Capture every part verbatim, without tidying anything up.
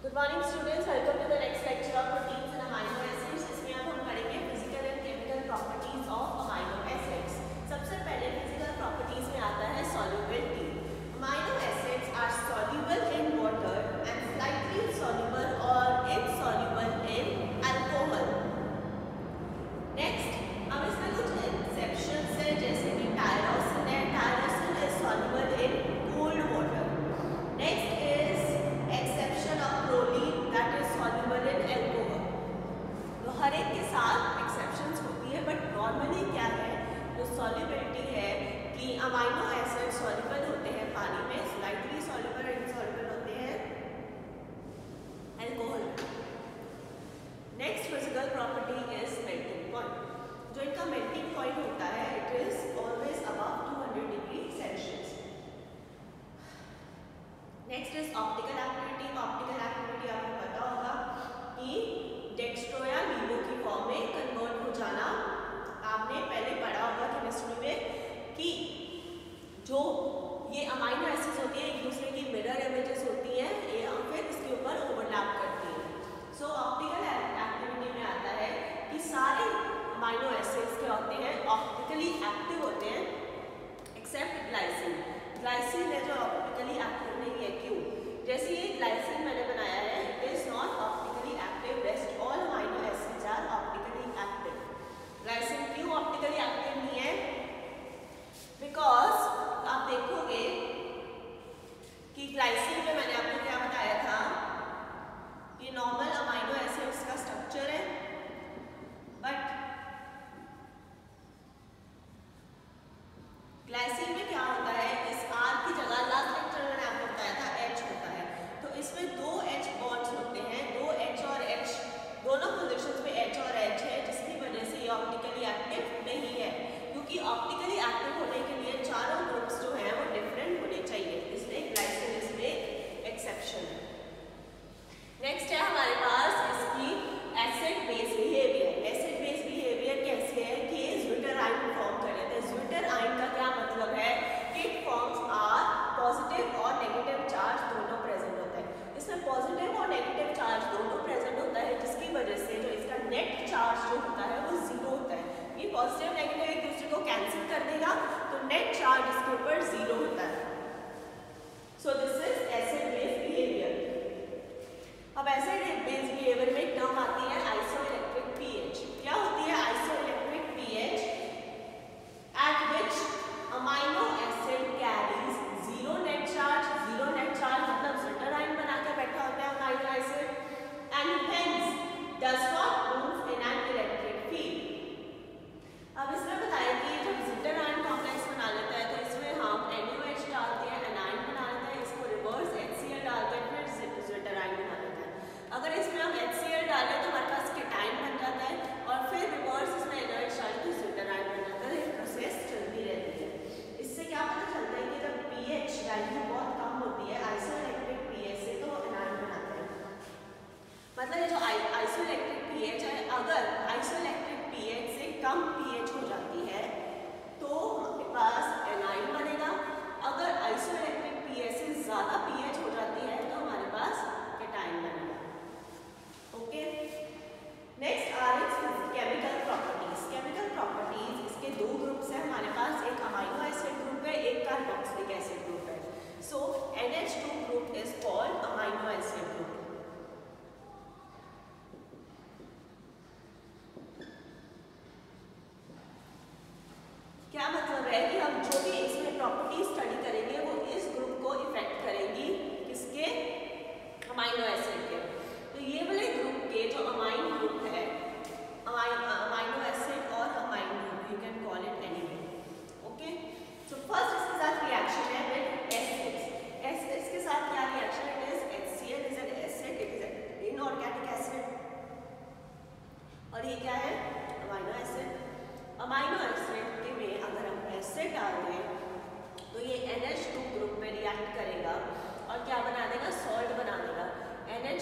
Good morning students, welcome to the next lecture of proteins and amino acids. इसमें अब हम पढ़ेंगे physical and chemical properties of amino acids. सबसे पहले physical properties में आता है solubility. Amino acids are soluble in water and slightly soluble और इनसॉल्युबल इन अल्कोहल। नेक्स्ट, अब इसमें कुछ एक्सेप्शंस हैं, जैसे कि टायरोसिन है। Tyrosine is soluble in cold water. Next is exception of proline that is soluble in alcohol. तो हर एक के साथ एक्सेप्शंस होती है, बट नॉर्मली क्या है, जो सॉल्युबिलिटी है कि अमाइनो एसिड सॉल्युबल होते हैं पानी में, स्लाइटली सॉल्युबल और इनसॉल्युबल होते हैं alcohol. Next physical property is melting point. जो इनका मेल्टिंग पॉइंट होता है, it is always above two hundred degree Celsius. Next is optical activity. Optical activity आपको पता होगा कि डेक्स्ट्रो या लीवो की फॉर्म में कन्वर्ट हो जाना। आपने पहले पढ़ा होगा केमिस्ट्री में कि जो ये अमाइनो एसिड्स होती है, एक दूसरे की मिरर इमेजेस होती हैं या फिर इसके ऊपर ओवरलैप करती हैं। सो ऑप्टिकल एक्टिविटी में आता है कि सारे अमाइनो एसिड्स क्या होते हैं, ऑप्टिकली एक्टिव होते हैं, एक्सेप्ट ग्लाइसिन। ग्लाइसिन है जो ऑप्टिकली एक्टिव नहीं है। क्यों? जैसे ये ग्लाइसिन मैंने बनाया है, it is not optically active, rest all amino acids are optically active. Glycine क्यों ऑप्टिकली एक्टिव नहीं है? बिकॉज आप देखोगे कि ग्लाइसिन में मैंने आपको क्या बताया था, ये नॉर्मल अमाइनो एसिड्स का स्ट्रक्चर है, बट ग्लाइसिन में क्या होता है, इस R की जगह लास्ट लेक्चर में मैंने आपको बताया था H होता है। तो इसमें दो H बॉन्ड्स होते हैं, दो H और H, दोनों पोजीशंस पे H और H है, जिसकी वजह से ये ऑप्टिकली एक्टिव नहीं है। क्योंकि ऑप्टिकली एक्टिव होने के लिए चारों ग्रुप्स जो हैं वो डिफरेंट होने चाहिए, इसलिए ग्लाइसिन इसमें एक्सेप्शन है। नेक्स्ट है हमारे पास इसकी acid base behaviour. Acid base behaviour कैसे है कि ये ज्विटर आयन फॉर्म कर लेते हैं। ज्विटर आयन का क्या मतलब है कि इट फॉर्म्स आर पॉजिटिव और नेगेटिव चार्ज दोनों प्रेजेंट होता है। इसमें पॉजिटिव और नेगेटिव चार्ज दोनों प्रेजेंट होता है, जिसकी वजह से जो इसका नेट चार्ज जो होता है वो जीरो होता है। ये पॉजिटिव नेगेटिव एक दूसरे को कैंसिल कर देगा, तो नेट चार्ज इसके ऊपर जीरो होता है। So this is acid base behaviour. अब एसिड बेस बिहेवियर में टर्म आती है आइसोइलेक्ट्रिक पीएच। क्या होती है isoelectric pH? At which amino acid carries zero net charge. Zero net charge मतलब ज्विटर आयन बना के बैठा होता है amino acid, and hence does not move in an electric field. अब इसमें बताया कि जब ज्विटर आयन कॉम्प्लेक्स बना लेता है, तो इसमें हम NaOH डालते हैं, एनायन बना लेते हैं, इसको रिवर्स HCl डालते हैं, फिर ज्विटर आयन बना लेते हैं। अगर इसमें हम HCl डालें तो हमारे पास केटायन बन जाता है, और फिर रिवर्स इसमें NaOH डालें तो ज्विटर आयन बन जाता है। ये प्रोसेस चलती रहती है। इससे क्या पता चलता है कि जब पीएच वैल्यू बहुत कम होती है आइसोइलेक्ट्रिक पीएच से, तो एनायन बनाते हैं। मतलब ये जो आइसोइलेक्ट्रिक पीएच है, अगर आइसोइलेक्ट्रिक पीएच से कम पीएच हो जाती है तो हमारे पास एनायन बनेगा। अगर आइसोइलेक्ट्रिक पीएच से ज्यादा पीएच हो जाती है तो हमारे पास केटायन बनेगा। Okay, next are its chemical properties. Chemical properties, इसके दो ग्रुप्स हैं हमारे पास, एक अमाइनो एसिड ग्रुप है, एक कार्बोक्सिलिक एसिड ग्रुप है। So N H two group is called amino acid group. क्या मतलब है कि हम जो भी इसमें प्रॉपर्टी स्टडी करेंगे वो इस ग्रुप को इफेक्ट करेंगी, किसके? अमाइनो एसिड के। तो ये वाले ग्रुप के जो अमाइन ग्रुप है, अमाइनो एसिड और amine group, you can call it anyway. Okay, so first इसके साथ रिएक्शन है विद एसिड्स। एसिड्स के साथ क्या reaction? It is HCl is an acid, it is an inorganic acid, और ये क्या है? Amino acid. अमाइनो एसिड में अगर हम एसिड डाल दें तो ये एन एच टू ग्रुप में रिएक्ट करेगा और क्या बना देगा? सॉल्ट बना देगा। एन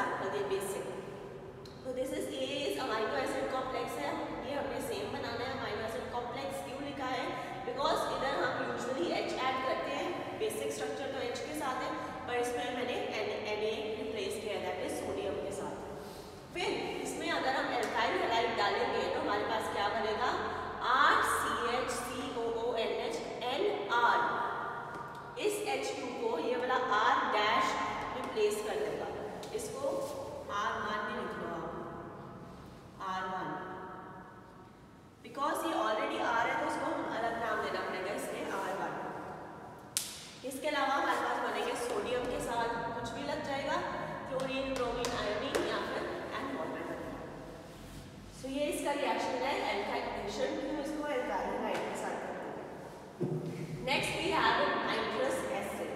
एग्जाम्पल दे बेसिक। तो this is a is amino acid complex है, ये हमें सेम बनाना है। अमाइनो एसिड कॉम्प्लेक्स क्यों लिखा है? बिकॉज इधर हम यूजुअली एच ऐड करते हैं, बेसिक स्ट्रक्चर तो एच के साथ है, पर इसमें मैंने एन ए रिप्लेस किया, दैट इज सोडियम के साथ। फिर इसमें अगर हम एल्काइल हैलाइड डालेंगे तो हमारे पास क्या बनेगा? R C H C O O N H N R. इस एच टू को ये वाला आर डैश रिप्लेस कर देगा, इसको आर वन में लिख लो आप, आर वन, बिकॉज ये ऑलरेडी आर है तो उसको हम अलग नाम देना पड़ेगा, इसलिए आर वन। इसके अलावा हमारे पास बनेंगे सोडियम के साथ कुछ भी लग जाएगा, क्लोरीन, ब्रोमीन, आयोडीन या फिर एंड वाटर। सो ये इसका रिएक्शन है एल्काइलेशन, क्यों इसको एल्काइल हैलाइड के साथ करते हैं। Next we have nitrous acid.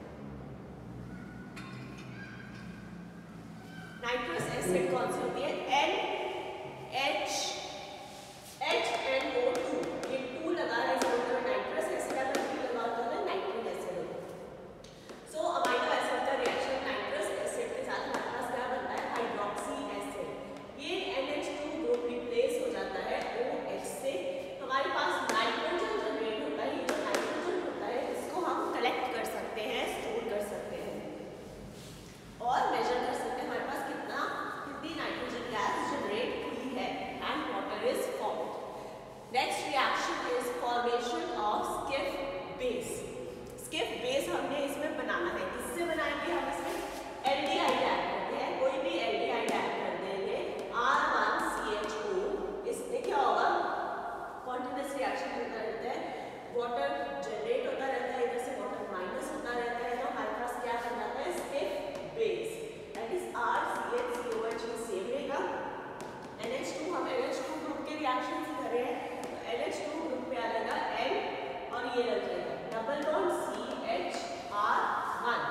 Nitrous acid कौन सी होती है? N H H N O two, ये टू लगा है इसके ऊपर, नाइट्रस एसिड अगर टू लगा होता है नाइट्रिक एसिड होता है। सो अमाइनो एसिड का रिएक्शन नाइट्रस एसिड के साथ हमारे पास क्या बनता है? Hydroxy acid. ये N H two group replace हो जाता है ओ एच से, हमारे पास नाइट्रोजन जनरेट होता है। ये जो नाइट्रोजन होता है इसको हम कलेक्ट कर सकते हैं, स्टोर कर सकते हैं और मेजर कर सकते हैं हमारे पास कितना कितनी नाइट्रोजन गैस जनरेट हुई है, and water is formed. Next reaction is formation of Schiff base. Schiff base हमने इसमें बनाना है, किससे बनाएंगे? हम इसमें एल्डिहाइड ऐड करते हैं, कोई भी एल्डिहाइड ऐड कर देंगे, R one C H O. इसमें क्या होगा? कॉन्टिन्यूअस रिएक्शन होता रहता है, वाटर जनरेट होता रहता है, इधर से वाटर माइनस होता रहता है, तो हमारे पास क्या बन जाता है? Schiff base, that is R C H C O H same रहेगा। एन एच टू हम एन एच टू ग्रुप के रिएक्शन से कर रहे हैं, तो एन एच टू ग्रुप पे आ जाएगा N और ये लग जाएगा double bond C H R one.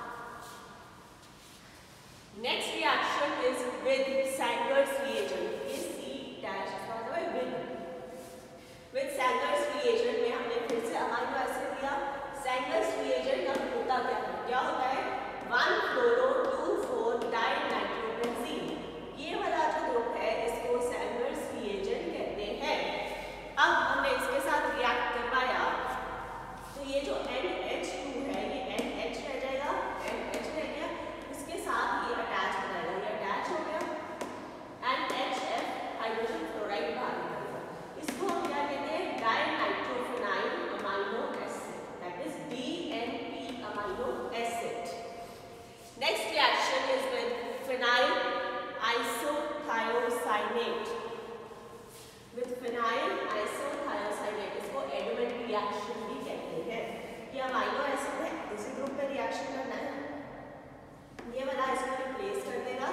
Next reaction is with Sanger's reagent. ये सी डैश का मतलब है विद। विद सैंगर्स रिएजेंट में हमने फिर से अमाइनो एसिड लिया। सैंगर्स रिएजेंट अब होता क्या है? क्या होता है? One fluoro two four dinitrobenzene, ये वाला जो ग्रुप है इसको सैंगर्स रिएजेंट कहते हैं। अब हमने इसके साथ रिएक्ट करवाया तो ये जो एन एच टू है ये एन एच रह जाएगा, एन एच रह गया, इसके साथ ये अटैच हो जाएगा, ये अटैच हो गया, and H F hydrogen fluoride बाहर निकलेगा। इसको हम क्या कहते हैं? Dinitrophenyl amino acid, that is D N P amino acid. Next reaction is with phenyl isothiocyanate. With phenyl isothiocyanate, इसको एडमेंट रिएक्शन भी कहते हैं। ये अमाइनो एसिड है, इसी ग्रुप पे रिएक्शन करना है, ये वाला इसको रिप्लेस कर देगा।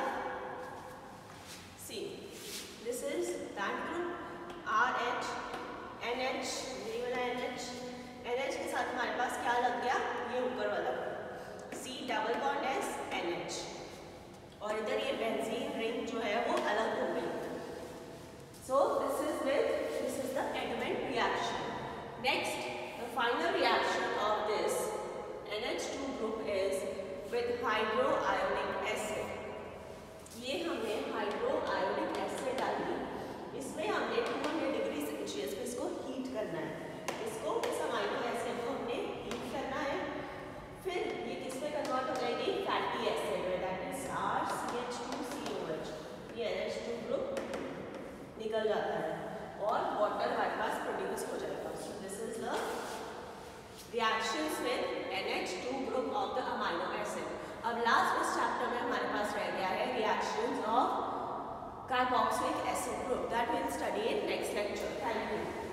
See this is that group, R H N H, ये वाला एन एच, एन एच के साथ हमारे पास क्या लग गया? ये ऊपर वाला C double bond S N H, और इधर ये बेंजीन रिंग जो है वो अलग हो गई। So this is with this is the Edman reaction. Next the final reaction of this N H two group is with hydro ionic acid. ये हमने हाइड्रो आयोनिक एसिड डाली, इसमें हमने टू हंड्रेड डिग्री सेल्सियस पे इसको heat करना है, इसको इस अमाइनो एसिड को हमने हीट करना है। फिर ये किस में कन्वर्ट हो जाएगी? फैटी एसिड में, that is R C H two C O H. ये एन एच टू ग्रुप निकल जाता है और वाटर हमारे पास प्रोड्यूस हो जाएगा। So this is the reactions with N H two group of the amino acid. अब लास्ट इस चैप्टर में हमारे पास रह गया है reactions of carboxylic acid group, that will study in next lecture. Thank you.